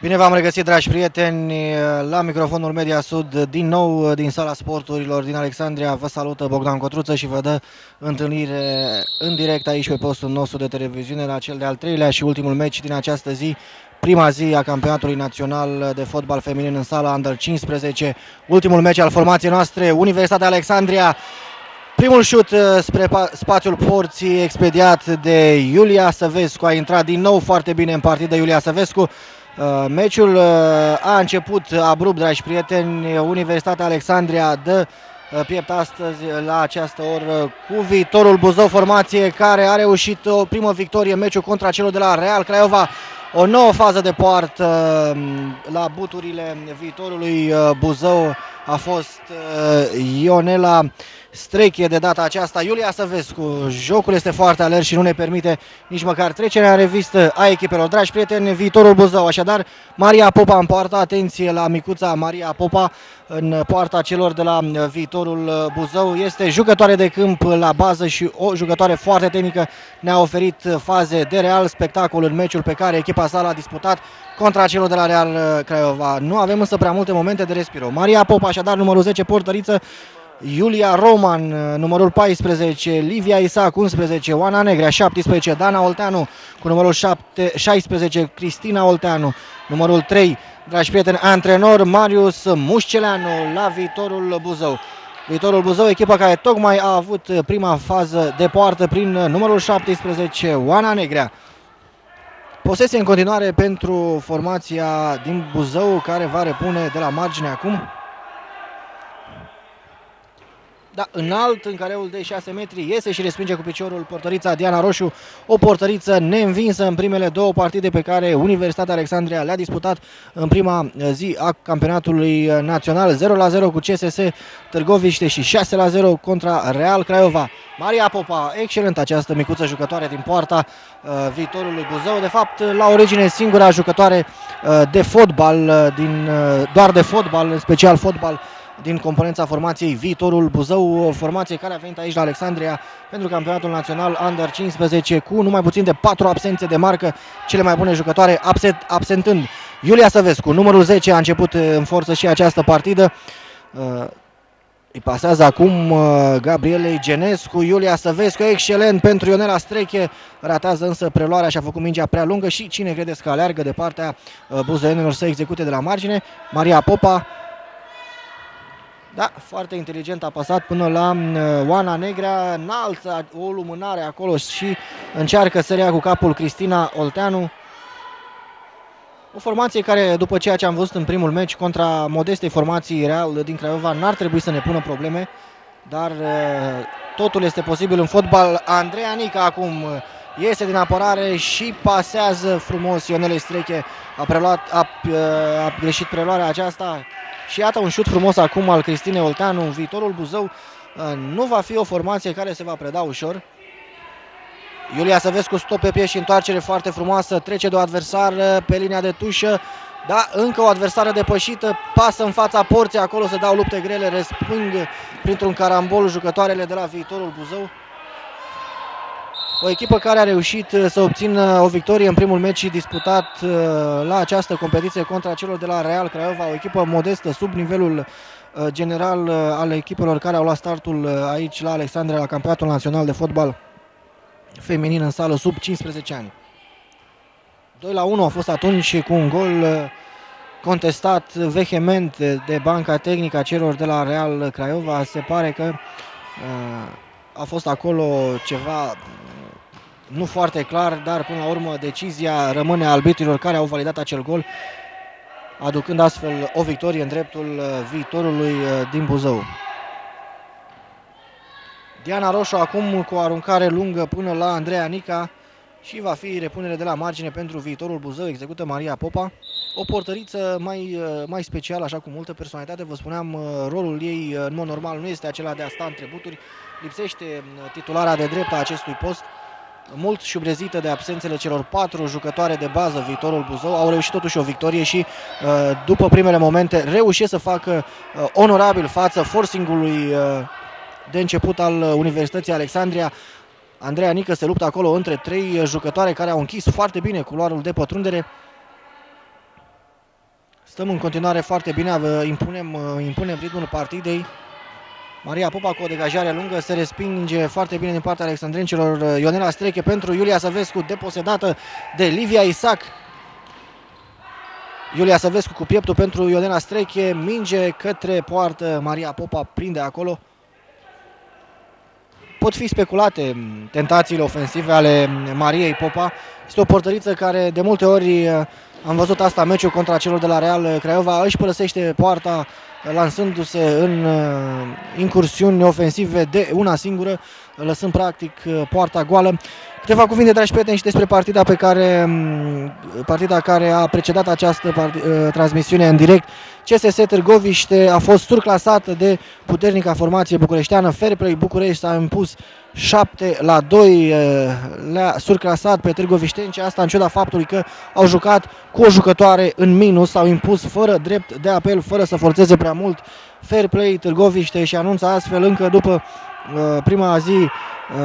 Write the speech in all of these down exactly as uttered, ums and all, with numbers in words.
Bine v-am regăsit, dragi prieteni, la microfonul Media Sud, din nou din sala sporturilor din Alexandria. Vă salută Bogdan Cotruță și vă dă întâlnire în direct aici pe postul nostru de televiziune la cel de-al treilea și ultimul meci din această zi, prima zi a campionatului național de fotbal feminin în sala Under cincisprezece. Ultimul meci al formației noastre, Universitatea Alexandria. Primul șut spre spațiul porții expediat de Iulia Săvescu. A intrat din nou foarte bine în partidă Iulia Săvescu. Uh, meciul uh, a început abrupt, dragi prieteni. Universitatea Alexandria dă uh, piept astăzi la această oră cu Viitorul Buzău, formație care a reușit o primă victorie în meciul contra celor de la Real Craiova. O nouă fază de poartă uh, la buturile Viitorului uh, Buzău a fost uh, Ionela Streche de data aceasta. Iulia Săvescu, jocul este foarte alert și nu ne permite nici măcar trecerea în revistă a echipelor. Dragi prieteni, Viitorul Buzău, așadar, Maria Popa în poartă, atenție la micuța Maria Popa în poarta celor de la Viitorul Buzău. Este jucătoare de câmp la bază și o jucătoare foarte tehnică. Ne-a oferit faze de real spectacol în meciul pe care echipa sa l-a disputat contra celor de la Real Craiova. Nu avem însă prea multe momente de respiro. Maria Popa, așadar, numărul zece, portăriță, Iulia Roman, numărul paisprezece, Livia Isaac, unsprezece, Oana Negrea, șaptesprezece, Dana Olteanu cu numărul șapte, șaisprezece, Cristina Olteanu, numărul trei, dragi prieteni, antrenor Marius Mușceleanu la Viitorul Buzău. Viitorul Buzău, echipa care tocmai a avut prima fază de poartă prin numărul șaptesprezece, Oana Negrea. Posesie în continuare pentru formația din Buzău, care va repune de la margine acum. Da, înalt, în careul de șase metri, iese și respinge cu piciorul portărița Diana Roșu, o portăriță neînvinsă în primele două partide pe care Universitatea Alexandria le-a disputat în prima zi a campionatului național. zero la zero cu C S S Târgoviște și șase la zero contra Real Craiova. Maria Popa, excelentă această micuță jucătoare din poarta uh, Viitorului Buzău, de fapt la origine singura jucătoare uh, de fotbal, uh, din, uh, doar de fotbal, în special fotbal, din componența formației Viitorul Buzău, o formație care a venit aici la Alexandria pentru campionatul național Under cincisprezece cu numai puțin de patru absențe de marcă, cele mai bune jucătoare absent, absentând Iulia Săvescu, numărul zece, a început în forță și această partidă. Îi pasează acum Gabrielei Genescu, Iulia Săvescu, excelent pentru Ionela Streche, ratează însă preluarea și a făcut mingea prea lungă și cine credeți că aleargă de partea buzăenilor să execute de la margine? Maria Popa. Da, foarte inteligent a pasat până la uh, Oana Negrea, înalță o lumânare acolo și încearcă să rea cu capul Cristina Olteanu. O formație care, după ceea ce am văzut în primul meci contra modestei formații Real din Craiova, n-ar trebui să ne pună probleme, dar uh, totul este posibil în fotbal. Andreea Nica acum iese din apărare și pasează frumos Ionelei Streche, a, preluat, a, a greșit preluarea aceasta. Și iată un șut frumos acum al Cristinei Olteanu. Viitorul Buzău nu va fi o formație care se va preda ușor. Iulia Săvescu, stop pe pie și întoarcere foarte frumoasă. Trece de o adversară pe linia de tușă. Da, încă o adversară depășită. Pasă în fața porții, acolo se dau lupte grele. Resping printr-un carambol jucătoarele de la Viitorul Buzău. O echipă care a reușit să obțină o victorie în primul meci disputat la această competiție contra celor de la Real Craiova, o echipă modestă sub nivelul general al echipelor care au luat startul aici la Alexandria la campionatul național de fotbal feminin în sală sub cincisprezece ani. doi la unu a fost atunci cu un gol contestat vehement de banca tehnică a celor de la Real Craiova. Se pare că a fost acolo ceva nu foarte clar, dar până la urmă decizia rămâne a arbitrilor care au validat acel gol, aducând astfel o victorie în dreptul Viitorului din Buzău. Diana Roșu acum cu o aruncare lungă până la Andreea Nica și va fi repunere de la margine pentru Viitorul Buzău, execută Maria Popa. O portăriță mai, mai specială, așa cu multă personalitate, vă spuneam, rolul ei în mod normal nu este acela de a sta între buturi, lipsește titulara de drept a acestui post, mult șubrezită de absențele celor patru jucătoare de bază Viitorul Buzău. Au reușit totuși o victorie și după primele momente reușesc să facă onorabil față forcingului de început al Universității Alexandria. Andreea Nică se luptă acolo între trei jucătoare care au închis foarte bine culoarul de pătrundere. Stăm în continuare foarte bine, impunem, impunem ritmul partidei. Maria Popa cu o degajare lungă, se respinge foarte bine din partea alexandrencilor. Ionela Streche pentru Iulia Săvescu, deposedată de Livia Isac. Iulia Săvescu cu pieptul pentru Ionela Streche, minge către poartă, Maria Popa prinde acolo. Pot fi speculate tentațiile ofensive ale Mariei Popa. Este o portăriță care de multe ori, am văzut asta, meciul contra celor de la Real Craiova, își părăsește poarta lansându-se în incursiuni ofensive de una singură, lăsând practic poarta goală. Câteva cuvinte, dragi prieteni, și despre partida pe care partida care a precedat această transmisiune în direct. C S S Târgoviște a fost surclasată de puternica formație bucureșteană. Fair Play București s-a impus șapte la doi, le-a surclasat pe târgovișteni, asta în ciuda faptului că au jucat cu o jucătoare în minus, s-au impus fără drept de apel, fără să forțeze prea mult. Fair Play Târgoviște și anunță astfel încă după uh, prima zi uh,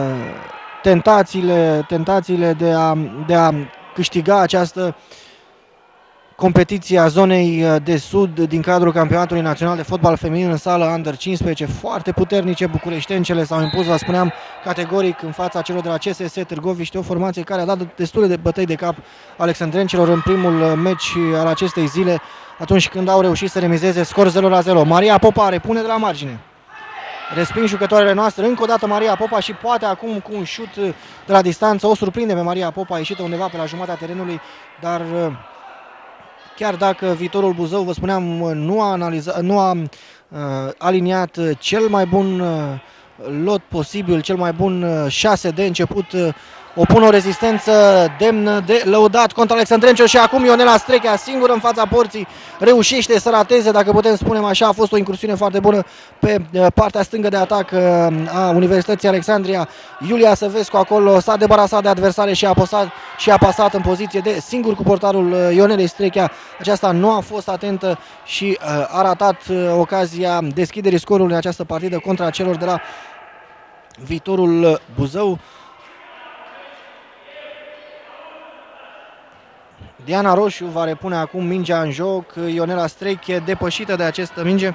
tentațiile, tentațiile de a, de a câștiga această competiție a zonei de sud din cadrul campionatului național de fotbal feminin în sală Under cincisprezece. Foarte puternice bucureștencele s-au impus, vă spuneam, categoric în fața celor de la C S S Târgoviște, o formație care a dat destule de bătăi de cap alexandrencelor în primul meci al acestei zile, atunci când au reușit să remizeze scor zero la zero. Maria Popa repune de la margine. Resping jucătoarele noastre, încă o dată Maria Popa și poate acum cu un șut de la distanță o surprinde pe Maria Popa, ieșită undeva pe la jumătatea terenului, dar chiar dacă Viitorul Buzău, vă spuneam, nu a, analizat, nu a uh, aliniat cel mai bun uh, lot posibil, cel mai bun uh, șase de început, uh, opun o rezistență demnă de lăudat contra alexandrenților și acum Ionela Strechea, singură în fața porții, reușește să rateze, dacă putem spune așa. A fost o incursiune foarte bună pe partea stângă de atac a Universității Alexandria. Iulia Săvescu acolo s-a debarasat de adversare și a apăsat, și a pasat în poziție de singur cu portarul Ionelei Strechea. Aceasta nu a fost atentă și a ratat ocazia deschiderii scorului în această partidă contra celor de la Viitorul Buzău. Diana Roșu va repune acum mingea în joc. Ionela Streche depășită de această minge.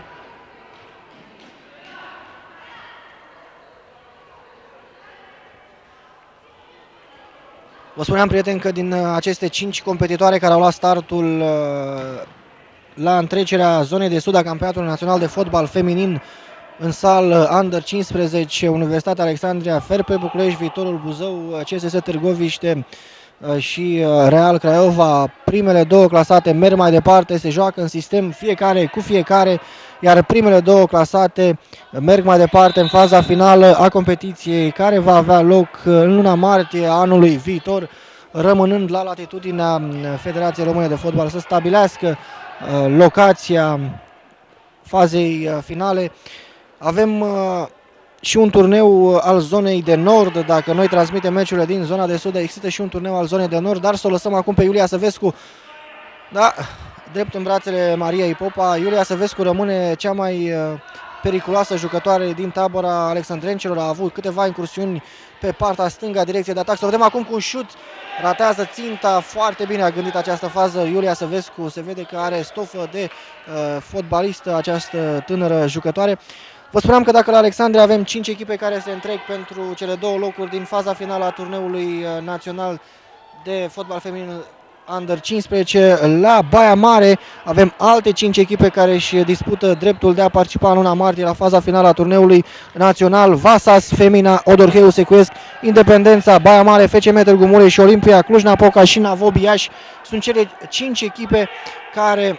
Vă spuneam, prieteni, că din aceste cinci competitoare care au luat startul la întrecerea zonei de sud a campionatului național de fotbal feminin în sală Under cincisprezece, Universitatea Alexandria, Fair Play București, Viitorul Buzău, C S S Târgoviște și Real Craiova, primele două clasate merg mai departe, se joacă în sistem fiecare cu fiecare, iar primele două clasate merg mai departe în faza finală a competiției, care va avea loc în luna martie anului viitor, rămânând la latitudinea Federației Române de Fotbal să stabilească locația fazei finale. Avem și un turneu al zonei de nord, dacă noi transmitem meciurile din zona de sud, există și un turneu al zonei de nord, dar să o lăsăm acum pe Iulia Săvescu. Da, drept în brațele Mariei Popa. Iulia Săvescu rămâne cea mai periculoasă jucătoare din tabăra alexandrencelor, a avut câteva incursiuni pe partea stângă a direcției de atac. Să vedem acum cu un șut, ratează ținta, foarte bine a gândit această fază Iulia Săvescu, se vede că are stofă de uh, fotbalistă această tânără jucătoare. Vă spuneam că dacă la Alexandria avem cinci echipe care se întrec pentru cele două locuri din faza finală a turneului național de fotbal feminin Under cincisprezece, la Baia Mare avem alte cinci echipe care își dispută dreptul de a participa în luna martie la faza finală a turneului național. Vasas, Femina, Odorheiu Secuiesc, Independența, Baia Mare, F C M Târgu Mureș și Olimpia Cluj-Napoca și Navobi Iași. Sunt cele cinci echipe care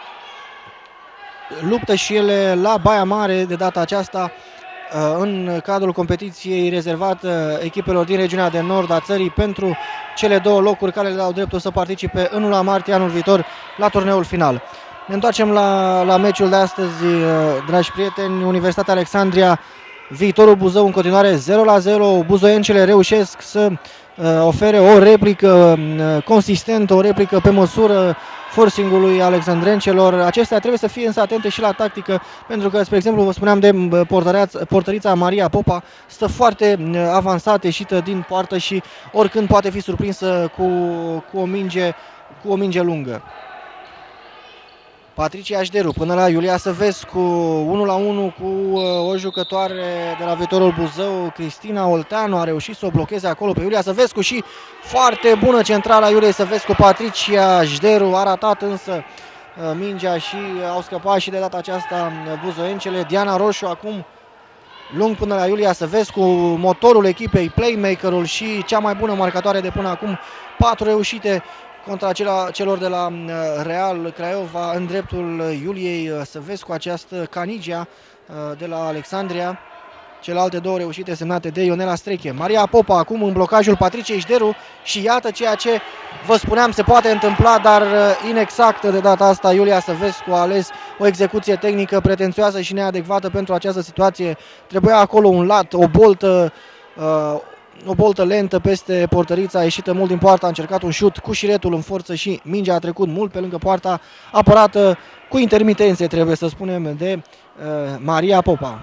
luptă și ele la Baia Mare de data aceasta în cadrul competiției rezervat echipelor din regiunea de nord a țării pentru cele două locuri care le dau dreptul să participe în luna martie anul viitor la turneul final. Ne întoarcem la, la meciul de astăzi, dragi prieteni. Universitatea Alexandria, Viitorul Buzău în continuare zero la zero. Buzoiencele reușesc să ofere o replică consistentă, o replică pe măsură forcing-ului alexandrencelor. Acestea trebuie să fie însă atente și la tactică, pentru că, spre exemplu, vă spuneam de portărița Maria Popa, stă foarte avansată, ieșită din poartă și oricând poate fi surprinsă cu, cu, o, minge, cu o minge lungă. Patricia Jderu până la Iulia Săvescu, unu la unu cu o jucătoare de la Viitorul Buzău, Cristina Olteanu, a reușit să o blocheze acolo pe Iulia Săvescu și foarte bună centrala Iuliei Săvescu. Patricia Jderu a ratat însă mingea și au scăpat și de data aceasta buzoiencele. Diana Roșu acum lung până la Iulia Săvescu, motorul echipei, playmakerul și cea mai bună marcatoare de până acum. Patru reușite contra celor de la Real Craiova în dreptul Iuliei Săvescu, această Canigia de la Alexandria. Celelalte două reușite semnate de Ionela Streche. Maria Popa acum în blocajul Patriciei Jderu și iată ceea ce vă spuneam se poate întâmpla, dar inexactă de data asta. Iulia Săvescu a ales o execuție tehnică pretențioasă și neadecvată pentru această situație. Trebuia acolo un lat, o boltă, uh, o boltă lentă peste portărița, a ieșită mult din poartă, a încercat un șut cu șiretul în forță și mingea a trecut mult pe lângă poarta, apărată cu intermitențe, trebuie să spunem, de uh, Maria Popa.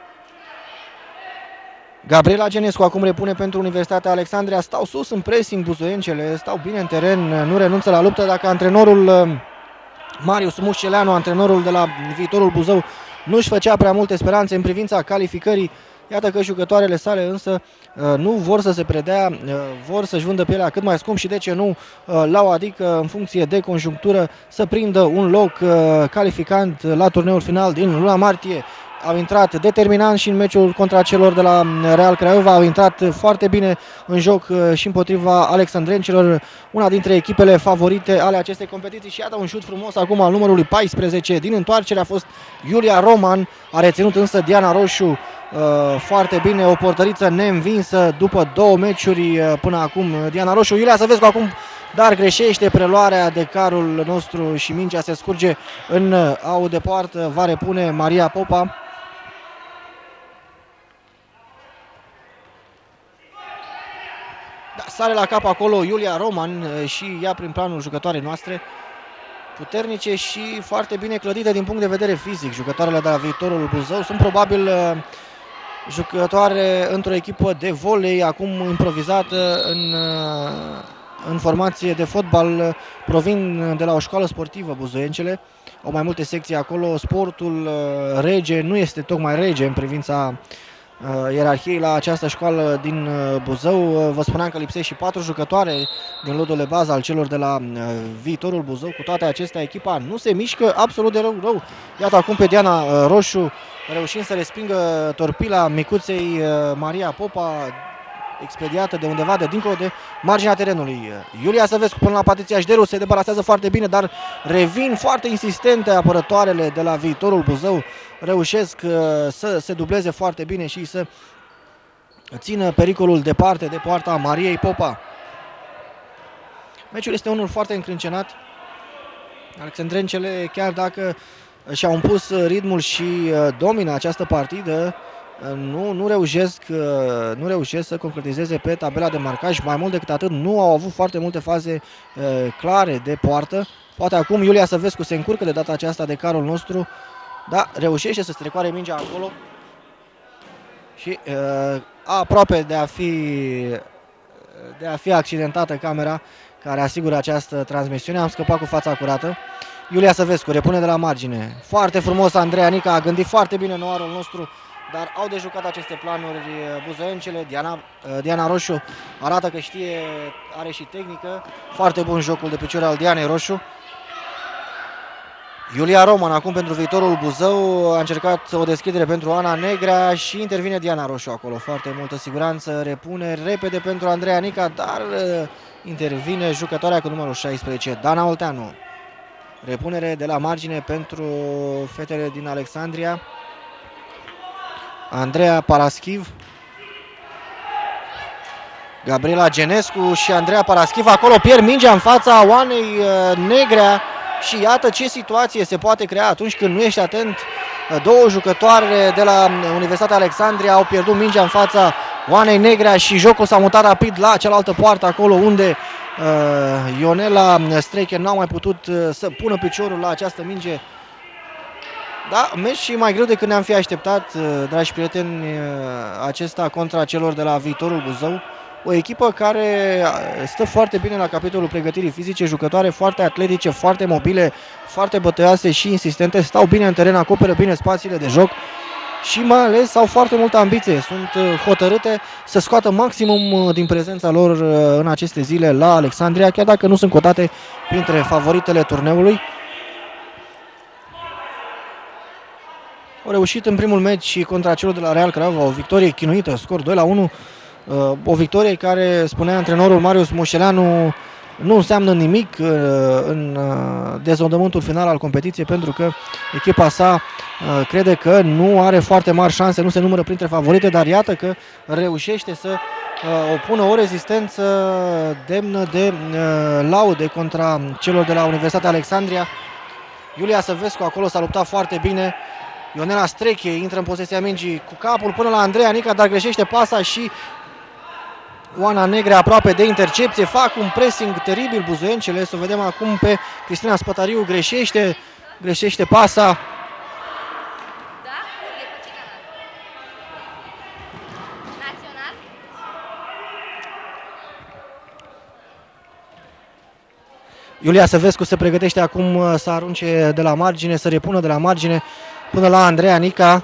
Gabriela Genescu acum repune pentru Universitatea Alexandria. Stau sus în pressing buzoiencele, stau bine în teren, nu renunță la luptă. Dacă antrenorul Marius Mușceleanu, antrenorul de la Viitorul Buzău, nu-și făcea prea multe speranțe în privința calificării, iată că jucătoarele sale însă nu vor să se predea, vor să-și vândă pielea cât mai scump și de ce nu la o adică în funcție de conjunctură să prindă un loc calificant la turneul final din luna martie. Au intrat determinant și în meciul contra celor de la Real Craiova, au intrat foarte bine în joc și împotriva alexandrenților, una dintre echipele favorite ale acestei competiții. Și iată un șut frumos acum al numărului paisprezece din întoarcere, a fost Iulia Roman, a reținut însă Diana Roșu foarte bine, o portăriță neînvinsă după două meciuri până acum. Diana Roșu, Iulia Săvescu acum, dar greșește preluarea de carul nostru și mingea se scurge în au de poartă, va repune Maria Popa. Da, sare la cap acolo Iulia Roman și ea prin planul jucătoarei noastre. Puternice și foarte bine clădite din punct de vedere fizic. Jucătoarele de la Viitorul Buzău sunt probabil jucătoare într-o echipă de volei, acum improvizată în, în formație de fotbal, provin de la o școală sportivă buzoiencele. Au mai multe secții acolo, sportul rege nu este tocmai rege în privința uh, ierarhiei la această școală din uh, Buzău. Vă spuneam că lipsesc și patru jucătoare din lotul de bază al celor de la uh, Viitorul Buzău. Cu toate acestea, echipa nu se mișcă absolut de rău, rău. Iată acum pe Diana uh, Roșu reușind să respingă torpila micuței uh, Maria Popa, expediată de undeva de dincolo de marginea terenului. Iulia Săvescu până la Patricia Jderu, se debarasează foarte bine, dar revin foarte insistente apărătoarele de la Viitorul Buzău. Reușesc uh, să se dubleze foarte bine și să țină pericolul departe de poarta Mariei Popa. Meciul este unul foarte încrâncenat. Alexandrencele, chiar dacă și-au impus ritmul și uh, domină această partidă, Nu, nu, reușesc, nu reușesc să concretizeze pe tabela de marcaj. Mai mult decât atât, nu au avut foarte multe faze uh, clare de poartă. Poate acum Iulia Săvescu se încurcă de data aceasta de carul nostru. Da, reușește să strecoare mingea acolo. Și uh, aproape de a fi de a fi accidentată camera care asigură această transmisiune. Am scăpat cu fața curată. Iulia Săvescu repune de la margine. Foarte frumos Andreea Nica, a gândit foarte bine noarul nostru, dar au de jucat aceste planuri buzoiencele. Diana, Diana Roșu arată că știe, are și tehnică. Foarte bun jocul de picioare al Dianei Roșu. Iulia Roman acum pentru Viitorul Buzău a încercat o deschidere pentru Ana Negrea și intervine Diana Roșu acolo. Foarte multă siguranță, repune repede pentru Andreea Nica, dar intervine jucătoarea cu numărul șaisprezece, Dana Olteanu. Repunere de la margine pentru fetele din Alexandria. Andreea Paraschiv, Gabriela Genescu și Andreea Paraschiv acolo pierd mingea în fața Oanei Negrea și iată ce situație se poate crea atunci când nu ești atent. Două jucătoare de la Universitatea Alexandria au pierdut mingea în fața Oanei Negrea și jocul s-a mutat rapid la cealaltă poartă, acolo unde uh, Ionela Streche n-a mai putut uh, să pună piciorul la această minge. Da, meci și mai greu decât ne-am fi așteptat, dragi prieteni, acesta contra celor de la Viitorul Buzău. O echipă care stă foarte bine la capitolul pregătirii fizice, jucătoare foarte atletice, foarte mobile, foarte bătăioase și insistente, stau bine în teren, acoperă bine spațiile de joc și mai ales au foarte multă ambiție, sunt hotărâte să scoată maximum din prezența lor în aceste zile la Alexandria, chiar dacă nu sunt cotate printre favoritele turneului. Au reușit în primul meci contra celor de la Real Craiova, o victorie chinuită, scor doi la unu, o victorie care, spunea antrenorul Marius Moșeleanu, nu înseamnă nimic în dezodământul final al competiției, pentru că echipa sa crede că nu are foarte mari șanse, nu se numără printre favorite, dar iată că reușește să opună o rezistență demnă de laude contra celor de la Universitatea Alexandria. Iulia Săvescu acolo s-a luptat foarte bine. Ionela Streche intră în posesia mingii cu capul până la Andreea Nica, dar greșește pasa și Oana Negrea aproape de intercepție. Fac un pressing teribil buzoiencele. Să o vedem acum pe Cristina Spătariu. Greșește, greșește pasa. Iulia Săvescu se pregătește acum să arunce de la margine, să repună de la margine până la Andreea Nica.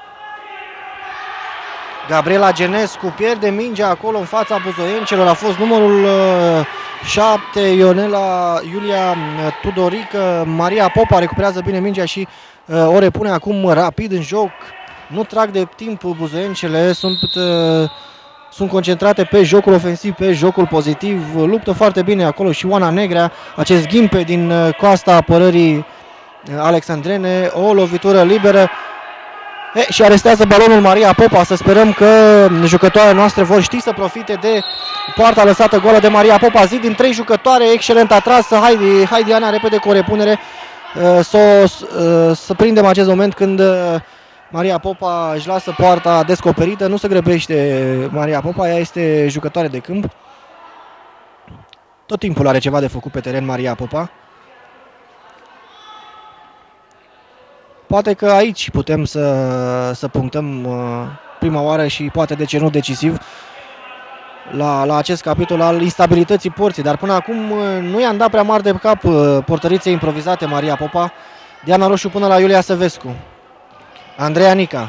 Gabriela Genescu pierde mingea acolo în fața buzoiencelor. A fost numărul șapte, Ionela Iulia Tudorică. Maria Popa recuperează bine mingea și uh, o repune acum rapid în joc. Nu trag de timp buzoiencele, sunt, uh, sunt concentrate pe jocul ofensiv, pe jocul pozitiv. Luptă foarte bine acolo și Oana Negrea, acest ghimpe din uh, coasta apărării uh, alexandrene. O lovitură liberă. E, și arestează balonul Maria Popa. Să sperăm că jucătoarele noastre vor ști să profite de poarta lăsată goală de Maria Popa. Zi din trei jucătoare, excelent atrasă. Hai, hai Diana, repede cu o repunere. Să, să prindem acest moment când Maria Popa își lasă poarta descoperită. Nu se grăbește Maria Popa, ea este jucătoare de câmp. Tot timpul are ceva de făcut pe teren Maria Popa. Poate că aici putem să, să punctăm uh, prima oară și poate de ce nu decisiv la, la acest capitol al instabilității porții. Dar până acum uh, nu i-am dat prea mari de cap uh, portăriței improvizate Maria Popa. Diana Roșu până la Iulia Săvescu. Andreea Nica.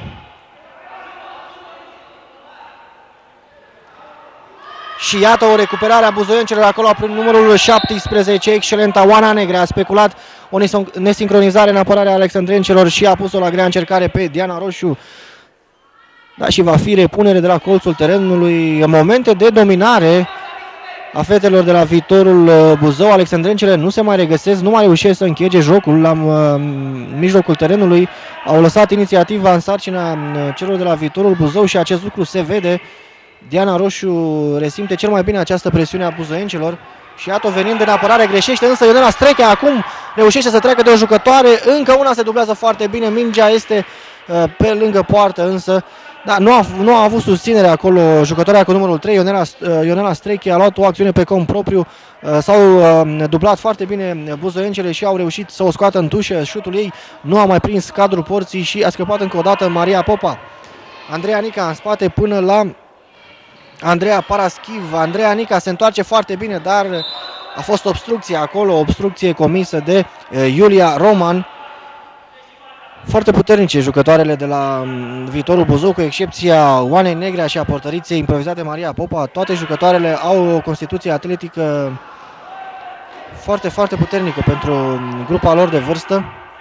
Și iată o recuperare a buzoiencelor acolo prin numărul șaptesprezece, excelenta Oana Negrea. A speculat o nesincronizare în apărarea alexandrencelor și a pus-o la grea încercare pe Diana Roșu. Da, și va fi repunere de la colțul terenului. În momente de dominare a fetelor de la Viitorul Buzău, alexandrencele nu se mai regăsesc, nu mai reușesc să închege jocul la mijlocul terenului. Au lăsat inițiativa în sarcina celor de la Viitorul Buzău și acest lucru se vede. Diana Roșu resimte cel mai bine această presiune a buzoiencelor și iată venind în apărare, greșește însă Ionela Streche, acum reușește să treacă de o jucătoare, încă una se dublează foarte bine, mingea este uh, pe lângă poartă însă, da, nu, a, nu a avut susținere acolo jucătoarea cu numărul trei, Ionela, uh, Ionela Streche a luat o acțiune pe cont propriu, uh, s-au uh, dublat foarte bine buzoiencele și au reușit să o scoată în tușă, șutul ei nu a mai prins cadrul porții și a scăpat încă o dată Maria Popa. Andreea Nica în spate până la Andreea Paraschiv. Andreea Nica se întoarce foarte bine, dar a fost obstrucție acolo, obstrucție comisă de Iulia Roman. Foarte puternice jucătoarele de la Viitorul Buzău, cu excepția Oanei Negrea și a portăriței improvizate Maria Popa. Toate jucătoarele au o constituție atletică foarte, foarte puternică pentru grupa lor de vârstă.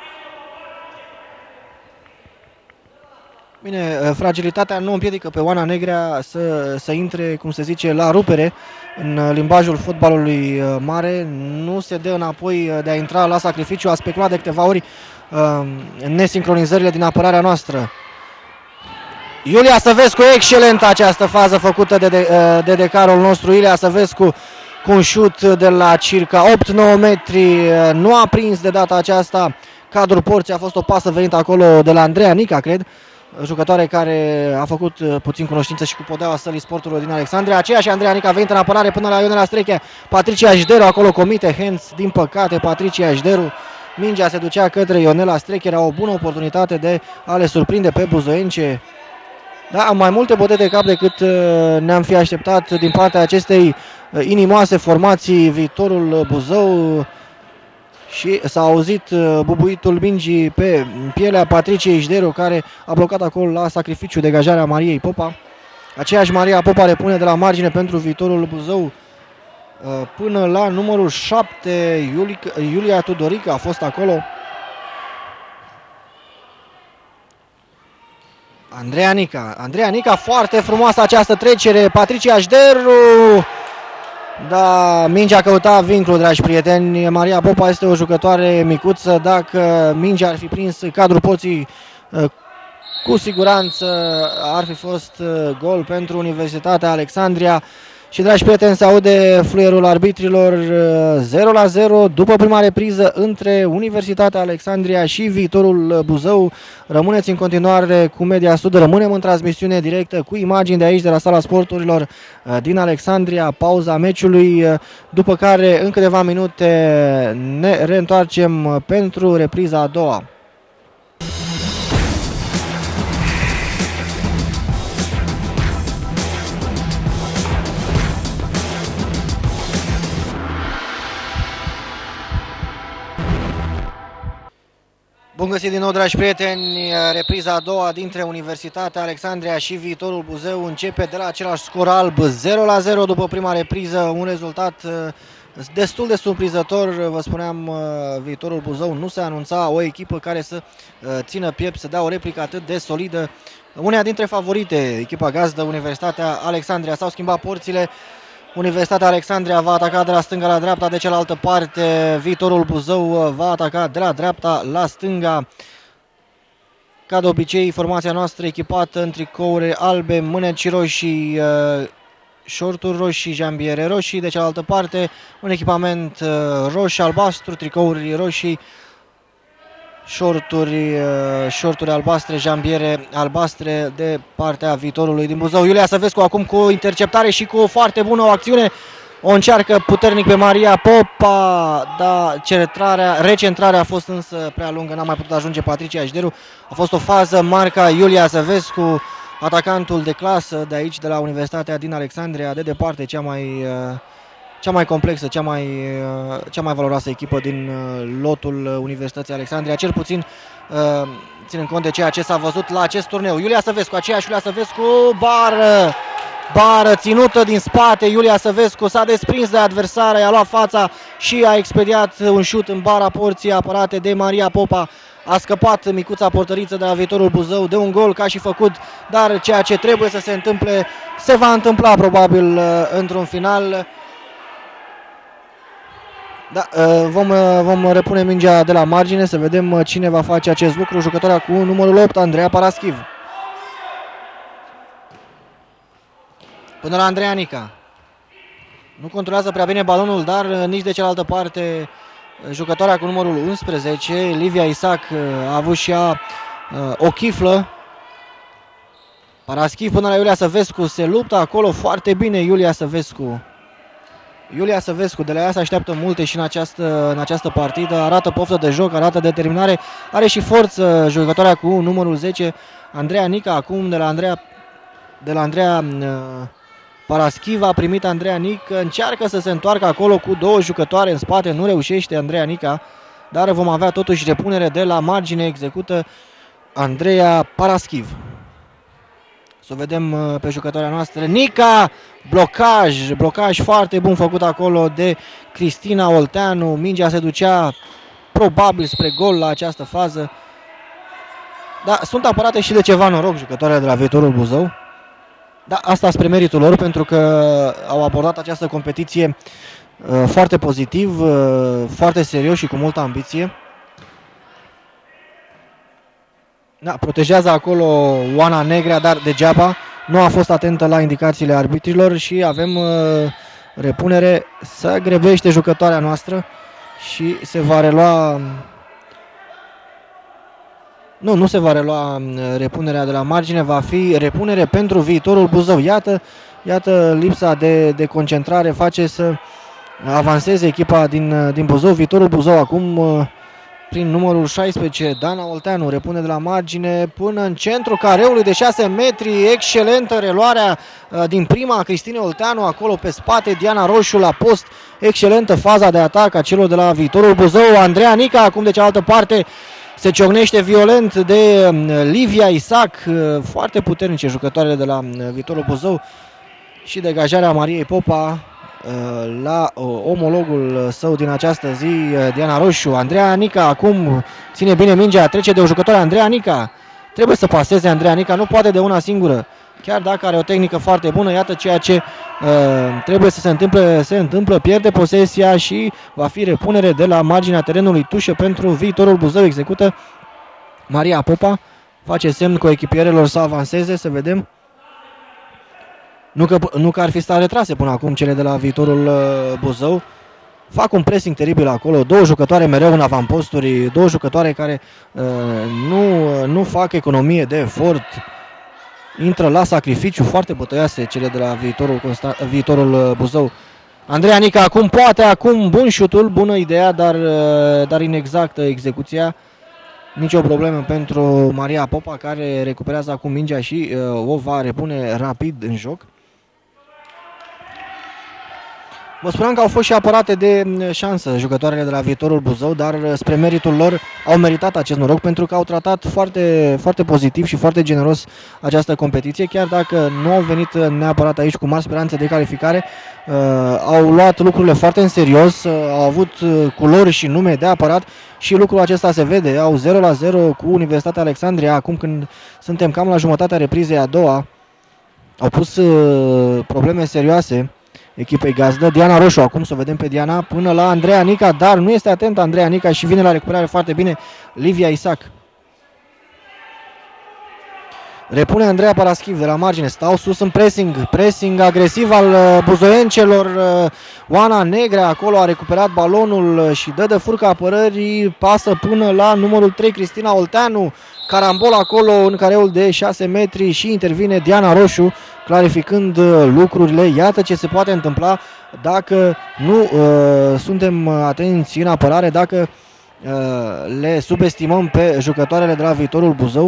Bine, fragilitatea nu împiedică pe Oana Negrea să, să intre, cum se zice, la rupere în limbajul fotbalului mare. Nu se dă înapoi de a intra la sacrificiu, a speculat de câteva ori în nesincronizările din apărarea noastră. Iulia Săvescu, excelentă această fază făcută de, de, de decarul nostru. Iulia Săvescu cu un șut de la circa opt nouă metri, nu a prins de data aceasta cadrul porții, a fost o pasă venită acolo de la Andreea Nica, cred. Jucătoare care a făcut puțin cunoștință și cu podeaua sălii sporturilor din Alexandria. Aceeași Andreea Nica venit în apărare până la Ionela Streche. Patricia Jderu acolo comite hands, din păcate Patricia Jderu. Mingea se ducea către Ionela Streche, era o bună oportunitate de a le surprinde pe buzoience. Da, mai multe bătăi de cap decât ne-am fi așteptat din partea acestei inimoase formații Viitorul Buzău. Și s-a auzit bubuitul mingii pe pielea Patriciei Jderu, care a blocat acolo la sacrificiu degajarea Mariei Popa. Aceeași Maria Popa repune de la margine pentru Viitorul Buzău până la numărul șapte, Iulia Tudorică a fost acolo. Andreea Nica, Andreea Nica, foarte frumoasă această trecere, Patricia Jderu. Da, mingea căuta vincul, dragi prieteni. Maria Popa este o jucătoare micuță. Dacă mingea ar fi prins cadrul porții, cu siguranță ar fi fost gol pentru Universitatea Alexandria. Și, dragi prieteni, se aude fluierul arbitrilor. Zero la zero după prima repriză între Universitatea Alexandria și Viitorul Buzău. Rămâneți în continuare cu Media Sud, rămânem în transmisiune directă cu imagini de aici, de la Sala Sporturilor din Alexandria, pauza meciului, după care în câteva minute ne reîntoarcem pentru repriza a doua. Bun găsit din nou, dragi prieteni, repriza a doua dintre Universitatea Alexandria și Viitorul Buzău începe de la același scor alb, zero la zero după prima repriză, un rezultat destul de surprinzător. Vă spuneam, Viitorul Buzău nu se anunța o echipă care să țină piept, să dea o replică atât de solidă. Una dintre favorite, echipa gazdă, Universitatea Alexandria, s-au schimbat porțile. Universitatea Alexandria va ataca de la stânga la dreapta, de cealaltă parte Viitorul Buzău va ataca de la dreapta la stânga. Ca de obicei, formația noastră echipată în tricouri albe, mâneci roșii, șorturi roșii, jambiere roșii. De cealaltă parte, un echipament roșu-albastru, tricouri roșii, șorturi, șorturi albastre, jambiere albastre de partea Viitorului din Buzău. Iulia Săvescu acum cu o interceptare și cu o foarte bună o acțiune. O încearcă puternic pe Maria Popa, dar centrarea, recentrarea a fost însă prea lungă, n-a mai putut ajunge Patricia Jderu. A fost o fază, marca Iulia Săvescu, atacantul de clasă de aici, de la Universitatea din Alexandria, de departe cea mai... cea mai complexă, cea mai, cea mai valoroasă echipă din lotul Universității Alexandria, cel puțin ținând cont de ceea ce s-a văzut la acest turneu. Iulia Săvescu, aceeași Iulia Săvescu, bară, bară ținută din spate. Iulia Săvescu s-a desprins de adversară, i-a luat fața și a expediat un șut în bara porții apărate de Maria Popa. A scăpat micuța portăriță de la Viitorul Buzău de un gol ca și făcut, dar ceea ce trebuie să se întâmple se va întâmpla probabil într-un final. Da, vom, vom repune mingea de la margine, să vedem cine va face acest lucru. Jucătoarea cu numărul opt, Andreea Paraschiv. Până la Andreea Nica. Nu controlează prea bine balonul, dar nici de cealaltă parte jucătoarea cu numărul unsprezece, Livia Isaac, a avut și ea o chiflă. Paraschiv până la Iulia Săvescu, se luptă acolo foarte bine Iulia Săvescu. Iulia Săvescu, de la ea se așteaptă multe și în această, în această partidă, arată poftă de joc, arată determinare, are și forță jucătoarea cu numărul zece, Andreea Nica, acum de la Andreea, de la Andreea uh, Paraschiv, a primit Andreea Nica, încearcă să se întoarcă acolo cu două jucătoare în spate, nu reușește Andreea Nica, dar vom avea totuși repunere de la margine, execută Andreea Paraschiv. Să o vedem pe jucătoarea noastră. Nica, blocaj, blocaj foarte bun făcut acolo de Cristina Olteanu. Mingea se ducea probabil spre gol la această fază. Da, sunt apărate și de ceva noroc jucătoarea de la Viitorul Buzău. Da, asta spre meritul lor, pentru că au abordat această competiție uh, foarte pozitiv, uh, foarte serios și cu multă ambiție. Da, protejează acolo Oana Negrea, dar degeaba, nu a fost atentă la indicațiile arbitrilor și avem uh, repunere. Să grebește jucătoarea noastră și se va relua... Nu, nu se va relua repunerea de la margine, va fi repunere pentru Viitorul Buzău. Iată, iată lipsa de, de concentrare face să avanseze echipa din, din Buzău. Viitorul Buzău acum uh, prin numărul șaisprezece, Dana Olteanu repune de la margine până în centru careului de șase metri, excelentă reluarea din prima a Cristinei Olteanu, acolo pe spate Diana Roșu la post, excelentă faza de atac a celor de la Viitorul Buzău. Andreea Nica acum de cealaltă parte se ciocnește violent de Livia Isac, foarte puternice jucătoarele de la Viitorul Buzău, și degajarea Mariei Popa la omologul său din această zi, Diana Roșu. Andreea Nica acum ține bine mingea, trece de o jucătoare. Andreea Nica trebuie să paseze, Andreea Nica nu poate de una singură, chiar dacă are o tehnică foarte bună. Iată ceea ce uh, trebuie să se întâmple, se întâmplă, pierde posesia și va fi repunere de la marginea terenului, tușă pentru Viitorul Buzău. Execută Maria Popa, face semn cu echipierelor să avanseze, să vedem. Nu că, nu că ar fi stat retrase până acum cele de la Viitorul uh, Buzău. Fac un pressing teribil acolo, două jucătoare mereu în avamposturi, două jucătoare care uh, nu, uh, nu fac economie de efort, intră la sacrificiu, foarte bătăioase cele de la Viitorul, Consta Viitorul uh, Buzău. Andreea Nica acum poate, acum bun șutul, bună ideea, dar, uh, dar inexactă execuția. Nicio problemă pentru Maria Popa, care recuperează acum mingea și uh, o va repune rapid în joc. Vă spuneam că au fost și apărate de șansă jucătoarele de la Viitorul Buzău, dar spre meritul lor au meritat acest noroc, pentru că au tratat foarte, foarte pozitiv și foarte generos această competiție, chiar dacă nu au venit neapărat aici cu mari speranțe de calificare. Uh, au luat lucrurile foarte în serios, uh, au avut culori și nume de apărat și lucrul acesta se vede. Au zero la zero cu Universitatea Alexandria, acum când suntem cam la jumătatea reprizei a doua. Au pus uh, probleme serioase echipei gazdă. Diana Roșu, acum să o vedem pe Diana, până la Andreea Nica, dar nu este atent Andreea Nica și vine la recuperare foarte bine Livia Isac. Repune Andreea Paraschiv de la margine, stau sus în pressing, pressing agresiv al buzoiencelor. Oana Negrea acolo a recuperat balonul și dă de furcă apărării, pasă până la numărul trei, Cristina Olteanu, carambol acolo în careul de șase metri și intervine Diana Roșu, clarificând lucrurile. Iată ce se poate întâmpla dacă nu uh, suntem atenți în apărare, dacă uh, le subestimăm pe jucătoarele de la Viitorul Buzău.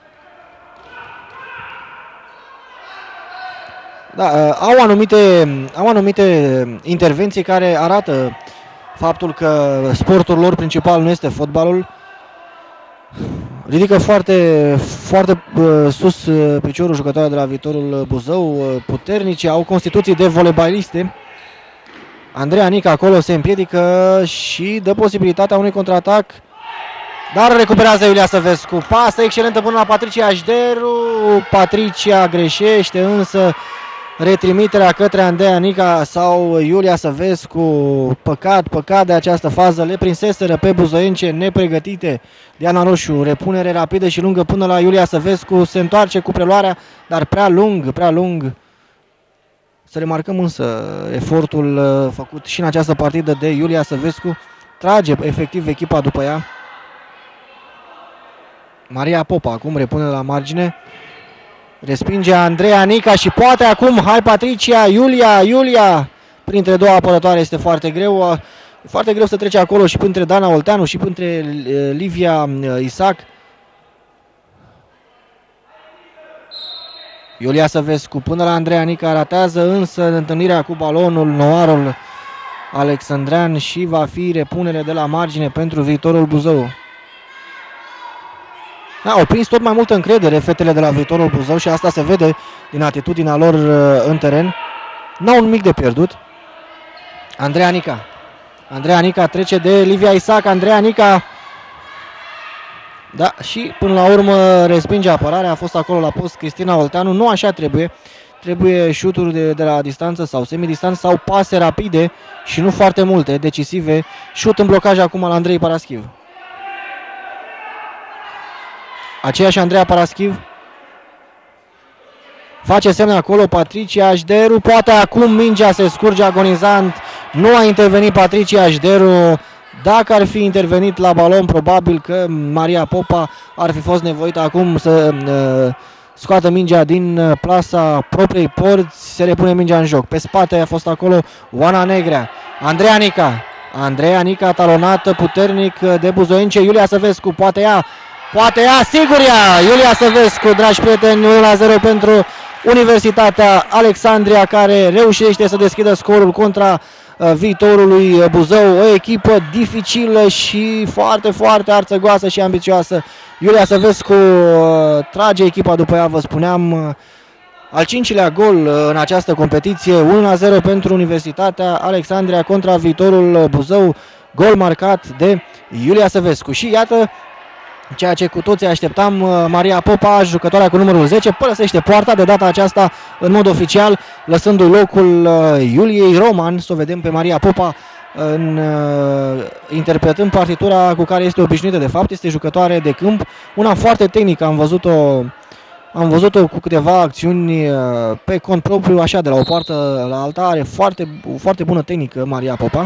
Da, uh, au anumite, au anumite intervenții care arată faptul că sportul lor principal nu este fotbalul. Ridică foarte, foarte uh, sus uh, piciorul jucătoare de la Viitorul Buzău, uh, puternici, au constituții de voleibaliste. Andreea Nica acolo se împiedică și dă posibilitatea unui contraatac, dar recuperează Iulia Săvescu. Pasă excelentă până la Patricia Așderu, Patricia greșește, însă retrimiterea către Andreea Nica sau Iulia Săvescu, păcat, păcat de această fază, le prinseseră pe buzoience nepregătite. Diana Roșu, repunere rapidă și lungă până la Iulia Săvescu, se întoarce cu preluarea, dar prea lung, prea lung. Să remarcăm însă efortul făcut și în această partidă de Iulia Săvescu, trage efectiv echipa după ea. Maria Popa acum repune la margine, respinge Andreea Nica și poate acum, hai Patricia, Iulia, Iulia, printre două apărătoare este foarte greu, e foarte greu să trece acolo și printre Dana Olteanu și printre Livia Isac. Iulia Săvescu până la Andreea Nica, ratează însă în întâlnirea cu balonul noarul alexandrean și va fi repunere de la margine pentru Viitorul Buzău. Da, au prins tot mai multă încredere fetele de la Viitorul Buzău și asta se vede din atitudinea lor în teren. N-au nimic de pierdut. Andreea Nica. Andreea Nica trece de Livia Isac. Andreea Nica, da, și până la urmă respinge apărarea. A fost acolo la post Cristina Olteanu. Nu așa trebuie. Trebuie șuturi de, de la distanță sau semidistanță sau pase rapide și nu foarte multe, decisive. Șut în blocaj acum al Andrei Paraschiv. Aceeași Andreea Paraschiv. Face semne acolo Patricia Așderu. Poate acum mingea se scurge agonizant. Nu a intervenit Patricia Așderu. Dacă ar fi intervenit la balon, probabil că Maria Popa ar fi fost nevoită acum să uh, scoată mingea din plasa propriei porți. Se repune mingea în joc. Pe spate a fost acolo Oana Negrea. Andreea Nica. Andreea Nica talonată puternic de Buzoience. Iulia Săvescu poate ea, poate ea, sigur ea! Iulia Săvescu, dragi prieteni, unu la zero pentru Universitatea Alexandria, care reușește să deschidă scorul contra uh, viitorului Buzău. O echipă dificilă și foarte, foarte arțăgoasă și ambițioasă. Iulia Săvescu uh, trage echipa după ea, vă spuneam, uh, al cincilea gol uh, în această competiție. unu la zero pentru Universitatea Alexandria contra viitorul Buzău. Gol marcat de Iulia Săvescu. Și iată, ceea ce cu toții așteptam, Maria Popa, jucătoarea cu numărul zece, părăsește poarta de data aceasta în mod oficial, lăsându-i locul Iuliei Roman. Să o vedem pe Maria Popa în, interpretând partitura cu care este obișnuită de fapt. Este jucătoare de câmp, una foarte tehnică, am văzut-o am văzut-o cu câteva acțiuni pe cont propriu, așa, de la o poartă la alta. Are foarte, foarte bună tehnică Maria Popa.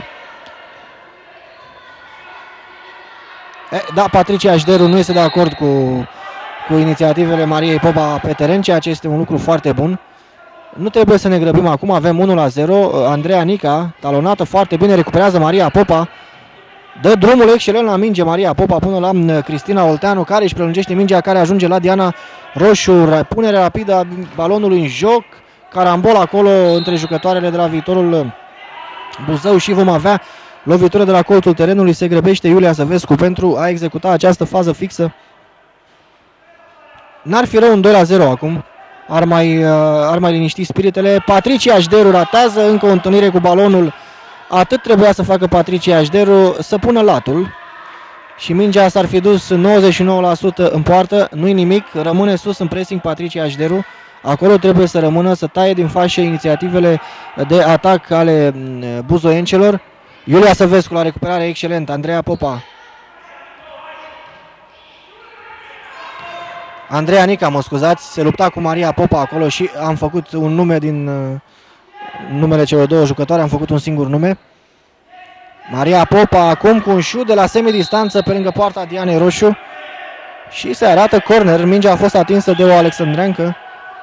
E, da, Patricia Așderu nu este de acord cu, cu inițiativele Mariei Popa pe teren, ceea ce este un lucru foarte bun. Nu trebuie să ne grăbim acum, avem unu la zero. Andreea Nica, talonată foarte bine, recuperează Maria Popa. Dă drumul excelent la minge Maria Popa până la Cristina Olteanu, care își prelungește mingea, care ajunge la Diana Roșu. Punere rapidă a balonului în joc, carambol acolo între jucătoarele de la viitorul Buzău și vom avea lovitură de la colțul terenului. Se grăbește Iulia Săvescu pentru a executa această fază fixă. N-ar fi rău un doi la zero acum. Ar mai, ar mai liniști spiritele. Patricia Așderu ratează încă o întâlnire cu balonul. Atât trebuia să facă Patricia Așderu, să pună latul. Și mingea s-ar fi dus nouăzeci și nouă la sută în poartă. Nu-i nimic, rămâne sus în pressing Patricia Așderu. Acolo trebuie să rămână, să taie din fașă inițiativele de atac ale buzoiencelor. Iulia Săvescu la recuperare excelentă. Andreea Popa. Andreea Nica, mă scuzați, se lupta cu Maria Popa acolo și am făcut un nume din uh, numele celor două jucătoare, am făcut un singur nume. Maria Popa acum cu un șut de la semidistanță pe lângă poarta Dianei Roșu și se arată corner. Mingea a fost atinsă de o alexandreancă.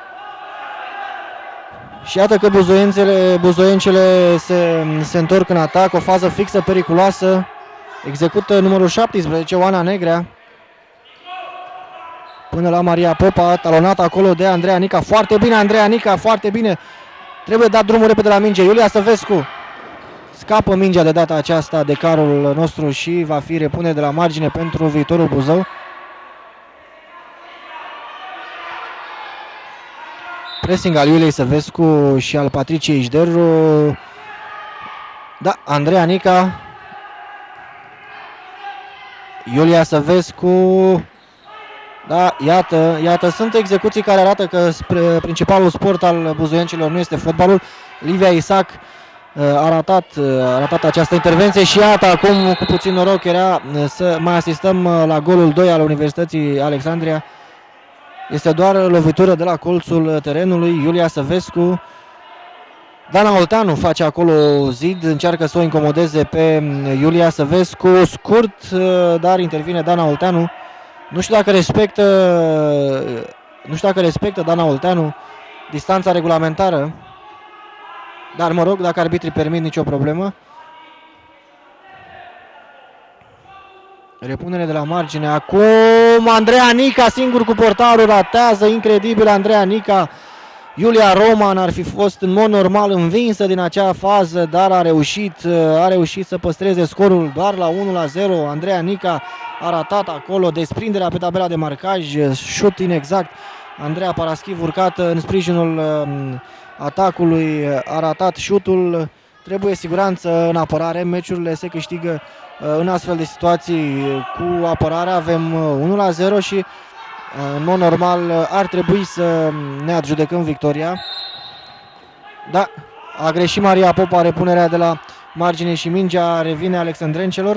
Și iată că buzoiencele, buzoiencele se, se întorc în atac, o fază fixă periculoasă. Execută numărul șaptesprezece, Oana Negrea. Până la Maria Popa, talonată acolo de Andreea Nica. Foarte bine Andreea Nica, foarte bine. Trebuie dat drumul repede la minge. Iulia Săvescu. Scapă mingea de data aceasta de carul nostru și va fi repunere de la margine pentru viitorul Buzău. Pressing al Iuliei Săvescu și al Patriciei Așderu. Da, Andreea Nica. Iulia Săvescu. Da, iată, iată, sunt execuții care arată că principalul sport al buzoiencilor nu este fotbalul. Livia Isac a ratat, a ratat această intervenție și iată, acum cu puțin noroc era să mai asistăm la golul doi al Universității Alexandria. Este doar lovitură de la colțul terenului. Iulia Săvescu. Dana Olteanu face acolo zid, încearcă să o incomodeze pe Iulia Săvescu. Scurt, dar intervine Dana Olteanu. Nu știu dacă respectă, nu știu dacă respectă Dana Olteanu distanța regulamentară. Dar mă rog, dacă arbitrii permit, nicio problemă. Repunere de la margine. Acum Andreea Nica singur cu portarul, ratează, incredibil Andreea Nica. Iulia Roman ar fi fost în mod normal învinsă din acea fază, dar a reușit, a reușit să păstreze scorul doar la unu la zero. Andreea Nica a ratat acolo desprinderea pe tabela de marcaj, șut inexact. Andreea Paraschiv, urcată în sprijinul atacului, a ratat șutul. Trebuie siguranță în apărare, meciurile se câștigă în astfel de situații cu apărarea. Avem unu la zero și în mod normal ar trebui să ne adjudecăm victoria. Da, a greșit Maria Popa, repunerea de la margine și mingea revine alexandrencelor.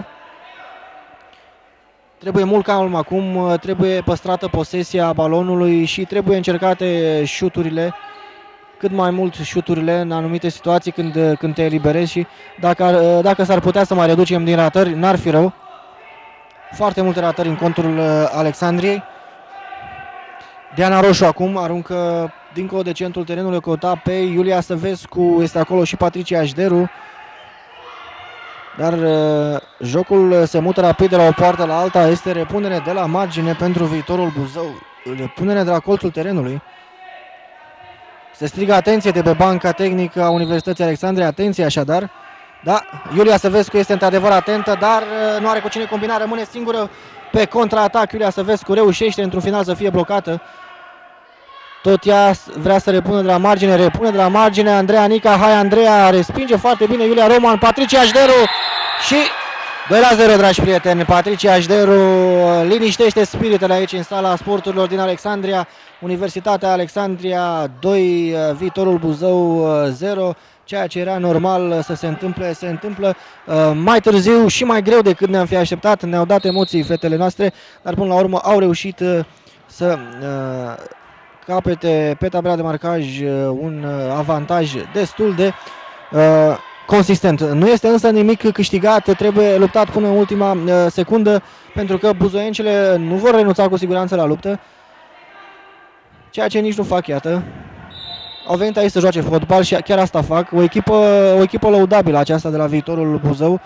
Trebuie mult calm acum, trebuie păstrată posesia balonului și trebuie încercate șuturile, cât mai mult șuturile în anumite situații când, când te eliberezi și dacă, dacă s-ar putea să mai reducem din ratări, n-ar fi rău. Foarte multe ratări în conturul Alexandriei. Diana Roșu acum aruncă dincolo de centrul terenului, căuta pe Iulia Săvescu, este acolo și Patricia Așderu. Dar uh, jocul se mută rapid de la o poartă la alta. Este repunere de la margine pentru Viitorul Buzău. Repunere de la colțul terenului. Se strigă atenție de pe banca tehnică a Universității Alexandria. Atenție așadar. Da, Iulia Săvescu este într-adevăr atentă, dar uh, nu are cu cine combina. Rămâne singură pe contraatac. Iulia Săvescu reușește într-un final să fie blocată. Tot ea vrea să repună de la margine, repune de la margine Andreea Nica. Hai Andreea, respinge foarte bine Iulia Roman, Patricia Așderu și doi la zero, dragi prieteni. Patricia Așderu liniștește spiritele aici în sala sporturilor din Alexandria. Universitatea Alexandria doi, Viitorul Buzău zero. Ceea ce era normal să se întâmple, se întâmplă uh, mai târziu și mai greu decât ne-am fi așteptat. Ne-au dat emoții fetele noastre, dar până la urmă au reușit uh, să uh, capete pe tabela de marcaj uh, un uh, avantaj destul de uh, consistent. Nu este însă nimic câștigat, trebuie luptat până în ultima uh, secundă, pentru că buzoiencele nu vor renunța cu siguranță la luptă, ceea ce nici nu fac, iată. Au venit aici să joace fotbal și chiar asta fac. O echipă, o echipă lăudabilă aceasta de la Viitorul Buzău.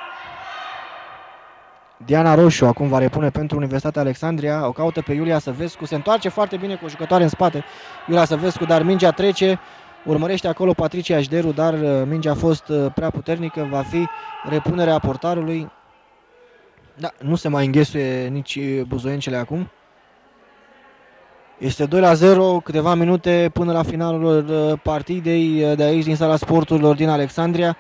Diana Roșu acum va repune pentru Universitatea Alexandria. O caută pe Iulia Săvescu. Se întoarce foarte bine cu o jucătoare în spate. Iulia Săvescu, dar mingea trece. Urmărește acolo Patricia Așderu, dar mingea a fost prea puternică. Va fi repunerea portarului. Da, nu se mai înghesuie nici buzoiencele acum. Este doi la zero, câteva minute până la finalul partidei de aici din sala sporturilor din Alexandria.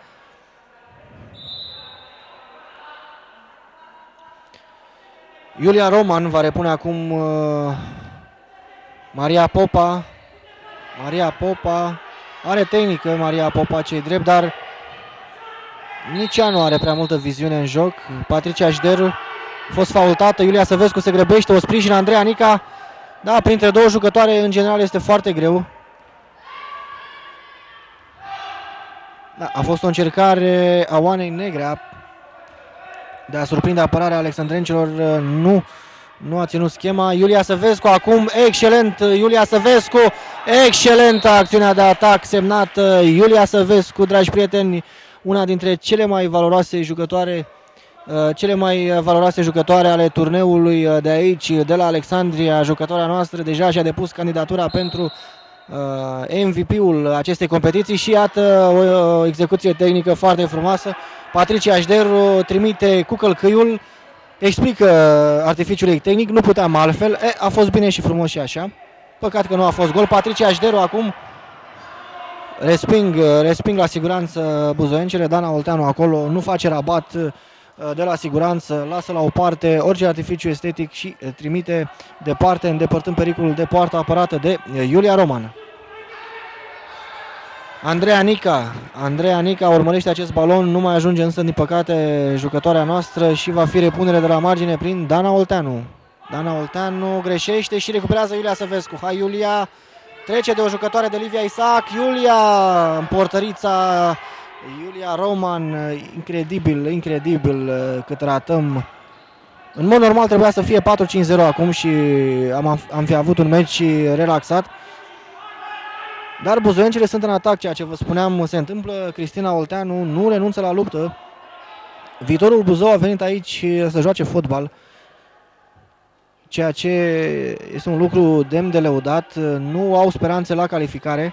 Iulia Roman va repune acum uh, Maria Popa. Maria Popa are tehnică, Maria Popa, cei drept, dar nici ea nu are prea multă viziune în joc. Patricia Așderu a fost faultată, Iulia Săvescu se grăbește, o sprijină Andreea Nica. Da, printre două jucătoare în general este foarte greu. Da, a fost o încercare a Oanei Negrea de a surprinde apărarea alexandrenților. Nu, nu a ținut schema. Iulia Săvescu acum, excelent Iulia Săvescu, excelentă acțiunea de atac semnată Iulia Săvescu, dragi prieteni, una dintre cele mai valoroase jucătoare cele mai valoroase jucătoare ale turneului de aici, de la Alexandria. Jucătoarea noastră deja și-a depus candidatura pentru uh, M V P-ul acestei competiții și iată o, o execuție tehnică foarte frumoasă. Patricia Așderu trimite cu călcâiul, explică artificiul ei tehnic, nu puteam altfel. E, a fost bine și frumos și așa. Păcat că nu a fost gol. Patricia Așderu acum resping, resping la siguranță buzoiencele. Dana Olteanu acolo nu face rabat de la siguranță, lasă la o parte orice artificiu estetic și trimite departe, îndepărtând pericolul de poartă apărată de Iulia Roman. Andreea Nica, Andreea Nica urmărește acest balon, nu mai ajunge însă din păcate jucătoarea noastră și va fi repunere de la margine prin Dana Olteanu. Dana Olteanu greșește și recuperează Iulia Săvescu. Hai Iulia, trece de o jucătoare de Livia Isaac, Iulia în portărița Iulia Roman, incredibil, incredibil cât ratăm. În mod normal trebuia să fie patru cinci zero acum și am, am fi avut un meci relaxat. Dar buzoiencele sunt în atac, ceea ce vă spuneam se întâmplă. Cristina Olteanu nu renunță la luptă. Viitorul Buzău a venit aici să joace fotbal, ceea ce este un lucru demn de lăudat. Nu au speranțe la calificare,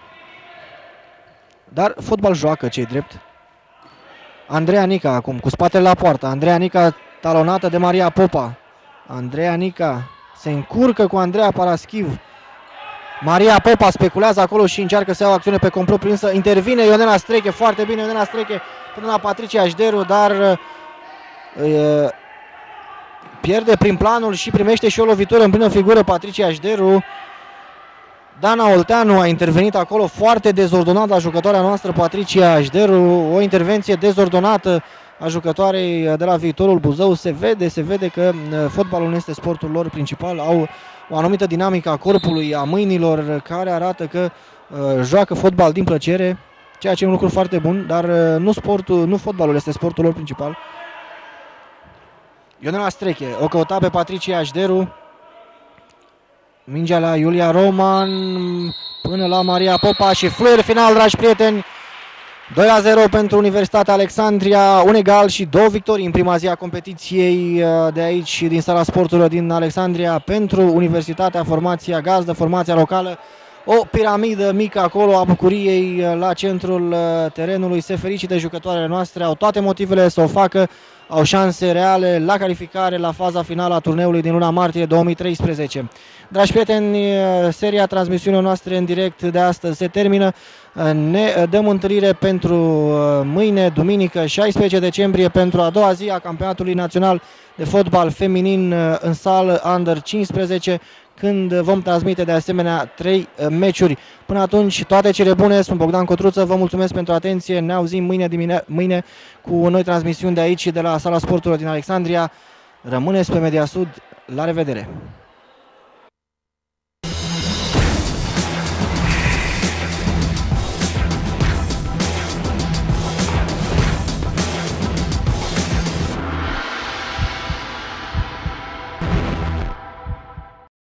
dar fotbal joacă, ce-i drept. Andreea Nica acum cu spatele la poartă. Andreea Nica talonată de Maria Popa. Andreea Nica se încurcă cu Andreea Paraschiv. Maria Popa speculează acolo și încearcă să ia o acțiune pe complot prinsă. Intervine Ionela Streche, foarte bine Ionela Streche până la Patricia Așderu, dar uh, pierde prin planul și primește și o lovitură în plină figură Patricia Așderu. Dana Olteanu a intervenit acolo foarte dezordonat la jucătoarea noastră Patricia Așderu. O intervenție dezordonată a jucătoarei de la Viitorul Buzău. Se vede, se vede că fotbalul nu este sportul lor principal. Au o anumită dinamică a corpului, a mâinilor, care arată că uh, joacă fotbal din plăcere, ceea ce e un lucru foarte bun, dar uh, nu, sportul, nu fotbalul este sportul lor principal. Ionela Streche o căuta pe Patricia Așderu. Mingea la Iulia Roman până la Maria Popa și fluier final, dragi prieteni. doi la zero pentru Universitatea Alexandria, un egal și două victorii în prima zi a competiției de aici, din sala sporturilor din Alexandria, pentru Universitatea, formația gazdă, formația locală. O piramidă mică acolo a bucuriei la centrul terenului. Se fericite jucătoarele noastre, au toate motivele să o facă, au șanse reale la calificare la faza finală a turneului din luna martie două mii treisprezece. Dragi prieteni, seria transmisiunilor noastre în direct de astăzi se termină. Ne dăm întâlnire pentru mâine, duminică, șaisprezece decembrie, pentru a doua zi a campionatului național de fotbal feminin în sală under cincisprezece, când vom transmite de asemenea trei meciuri. Până atunci, toate cele bune, sunt Bogdan Cotruță, vă mulțumesc pentru atenție, ne auzim mâine, dimine- mâine cu noi transmisiuni de aici, de la sala sporturilor din Alexandria. Rămâneți pe Media Sud, la revedere!